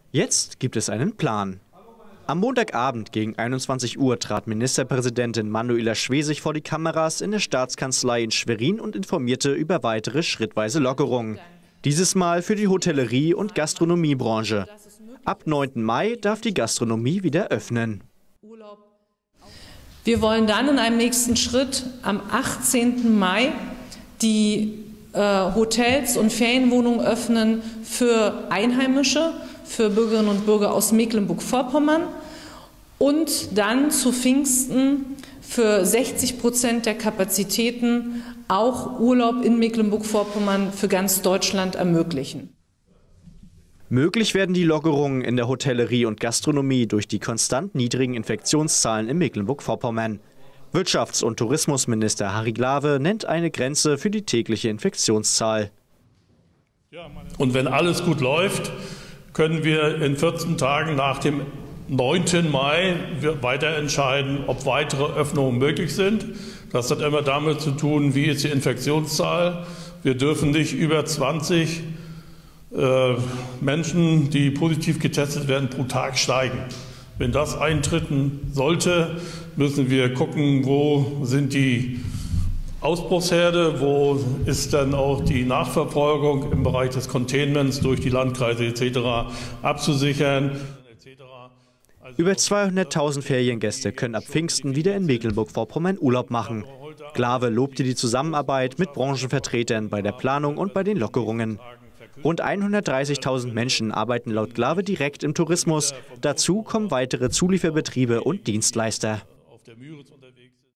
Jetzt gibt es einen Plan. Am Montagabend gegen 21 Uhr trat Ministerpräsidentin Manuela Schwesig vor die Kameras in der Staatskanzlei in Schwerin und informierte über weitere schrittweise Lockerungen. Dieses Mal für die Hotellerie- und Gastronomiebranche. Ab 9. Mai darf die Gastronomie wieder öffnen. Wir wollen dann in einem nächsten Schritt am 18. Mai die Hotels und Ferienwohnungen öffnen für Einheimische, für Bürgerinnen und Bürger aus Mecklenburg-Vorpommern und dann zu Pfingsten für 60% der Kapazitäten auch Urlaub in Mecklenburg-Vorpommern für ganz Deutschland ermöglichen. Möglich werden die Lockerungen in der Hotellerie und Gastronomie durch die konstant niedrigen Infektionszahlen in Mecklenburg-Vorpommern. Wirtschafts- und Tourismusminister Harry Glawe nennt eine Grenze für die tägliche Infektionszahl. Und wenn alles gut läuft, können wir in 14 Tagen nach dem 9. Mai weiter entscheiden, ob weitere Öffnungen möglich sind. Das hat immer damit zu tun, wie ist die Infektionszahl. Wir dürfen nicht über 20 Menschen, die positiv getestet werden, pro Tag steigen. Wenn das eintreten sollte, müssen wir gucken, wo sind die Ausbruchsherde, wo ist dann auch die Nachverfolgung im Bereich des Containments durch die Landkreise etc. abzusichern. Über 200.000 Feriengäste können ab Pfingsten wieder in Mecklenburg-Vorpommern Urlaub machen. Glawe lobte die Zusammenarbeit mit Branchenvertretern bei der Planung und bei den Lockerungen. Rund 130.000 Menschen arbeiten laut Glawe direkt im Tourismus. Dazu kommen weitere Zulieferbetriebe und Dienstleister.